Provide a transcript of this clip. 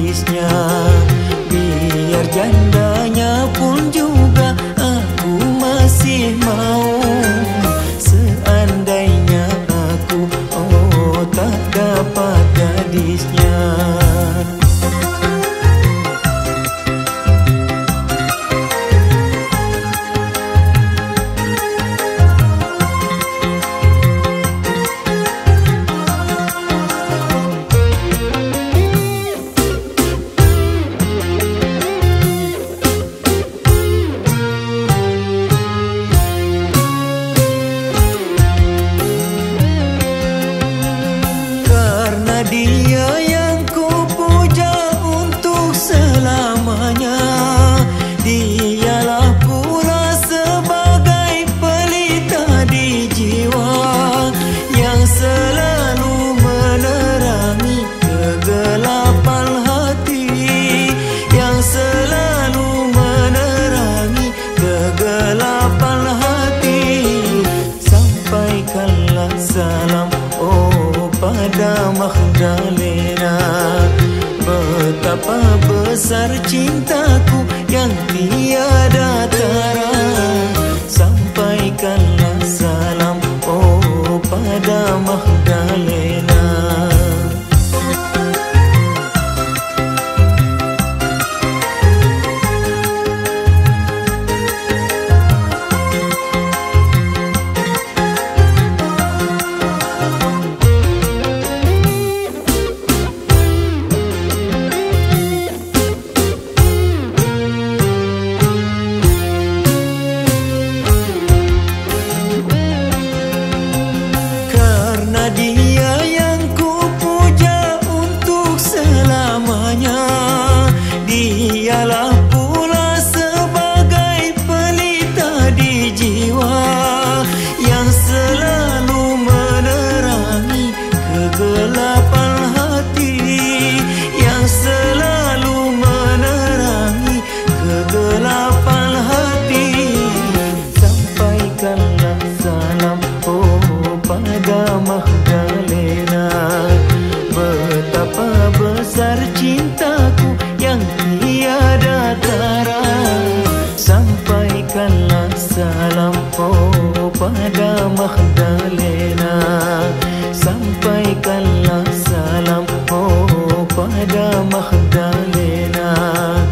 gadisnya. Biar jandanya pun juga aku masih mau. Seandainya aku tak dapat gadisnya. Dia yang ku puja untuk selamanya. Dialah pula sebagai pelita di jiwa, yang selalu menerangi kegelapan hati, yang selalu menerangi kegelapan hati. Sampaikanlah salam pada Magdalena. Betapa besar cintaku yang tiada tara. Sampaikanlah salam pada Magdalena. Dia yang ku puja untuk selamanya. Dialah pula sebagai pelita di jiwa, yang selalu menerangi kegelapan hati, yang selalu menerangi kegelapan hati. Sampaikanlah salam pada Magdalena. Betapa besar cintaku yang tiada tara. Sampaikanlah salam pada Magdalena. Sampaikanlah salam pada Magdalena.